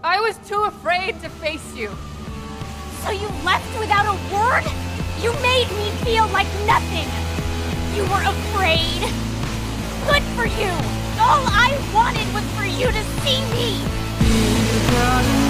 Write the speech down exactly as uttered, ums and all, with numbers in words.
I was too afraid to face you. So you left without a word? You made me feel like nothing. You were afraid. Good for you. All I wanted was for you to see me.